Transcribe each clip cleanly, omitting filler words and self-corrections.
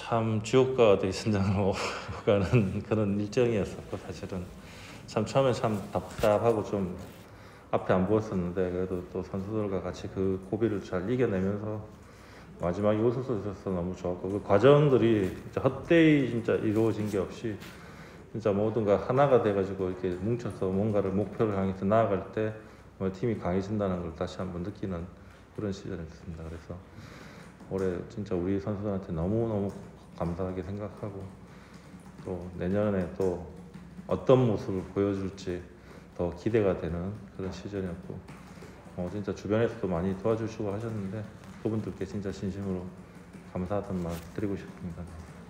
참 지옥과 어디 선장을 가는 그런 일정이었었고 사실은 참 처음에 참 답답하고 좀 앞에 안 보였었는데 그래도 또 선수들과 같이 그 고비를 잘 이겨내면서 마지막에 웃을 수 있어서 너무 좋았고 그 과정들이 진짜 헛되이 진짜 이루어진 게 없이 진짜 모두가 하나가 돼가지고 이렇게 뭉쳐서 뭔가를 목표를 향해서 나아갈 때 정말 팀이 강해진다는 걸 다시 한번 느끼는 그런 시즌이었습니다. 그래서 올해 진짜 우리 선수들한테 너무너무 감사하게 생각하고 또 내년에 또 어떤 모습을 보여줄지 더 기대가 되는 그런 시즌이었고 진짜 주변에서도 많이 도와주시고 하셨는데 그분들께 진짜 진심으로 감사하다는 말 드리고 싶습니다.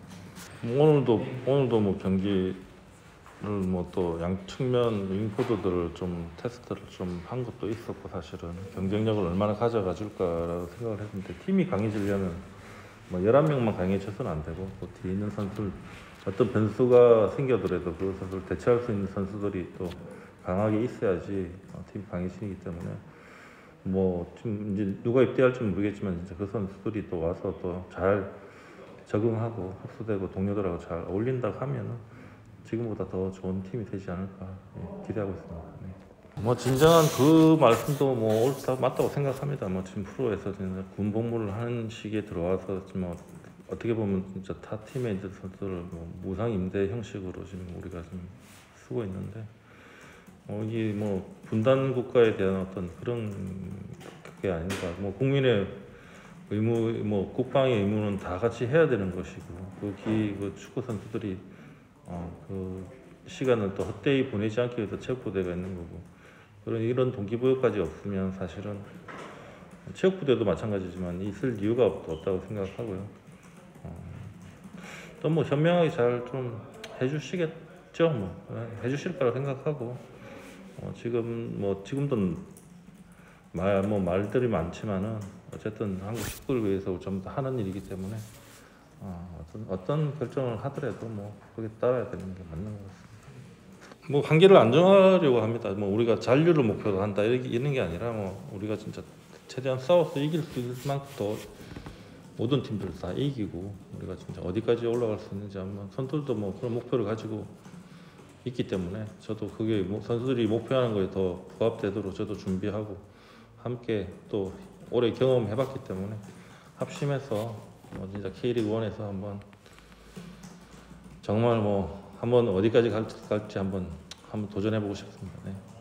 오늘도 뭐 경기를 뭐 또 양측면 윙포드들을 좀 테스트를 좀 한 것도 있었고 사실은 경쟁력을 얼마나 가져가 줄까라고 생각을 했는데 팀이 강해지려면 뭐 11명만 강해져서는 안 되고 그 뒤에 있는 선수들 어떤 변수가 생겨더라도 그 선수를 대체할 수 있는 선수들이 또 강하게 있어야지 팀이 강해지기 때문에 뭐 지금 이제 누가 입대할지는 모르겠지만 진짜 그 선수들이 또 와서 또 잘 적응하고 흡수되고 동료들하고 잘 어울린다고 하면은 지금보다 더 좋은 팀이 되지 않을까 기대하고 있습니다. 네. 뭐 진정한 그 말씀도 뭐 옳다 맞다고 생각합니다. 뭐 지금 프로에서 진짜 군 복무를 하는 시기에 들어와서 뭐 어떻게 보면 진짜 타 팀에 있는 선수들을 뭐 무상 임대 형식으로 지금 우리가 지금 쓰고 있는데 이게 뭐 분단 국가에 대한 어떤 그런 게 아닌가. 뭐 국민의 의무, 뭐 국방의 의무는 다 같이 해야 되는 것이고 그 축구 선수들이 그 시간을 또 헛되이 보내지 않기 위해서 체육부대가 있는 거고 이런 동기부여까지 없으면 사실은 체육부대도 마찬가지지만 있을 이유가 없다고 생각하고요. 또 뭐 현명하게 잘 좀 해주시겠죠. 뭐 해주실 거라 생각하고 지금도 말들이 많지만은 어쨌든 한국 축구를 위해서 전부 다 하는 일이기 때문에 어떤 결정을 하더라도 뭐 거기에 따라야 되는 게 맞는 것 같습니다. 뭐 한계를 안 정하려고 합니다. 뭐 우리가 잔류를 목표로 한다 이런 게 아니라 뭐 우리가 진짜 최대한 싸워서 이길 수 있을 만큼 더 모든 팀들 다 이기고 우리가 진짜 어디까지 올라갈 수 있는지 한번 선수들도 뭐 그런 목표를 가지고 있기 때문에 저도 그게 선수들이 목표하는 거에 더 부합되도록 저도 준비하고 함께 또 오래 경험해봤기 때문에 합심해서 진짜 K리그 1에서 한번 정말 한번 어디까지 갈지 한번 도전해보고 싶습니다. 네.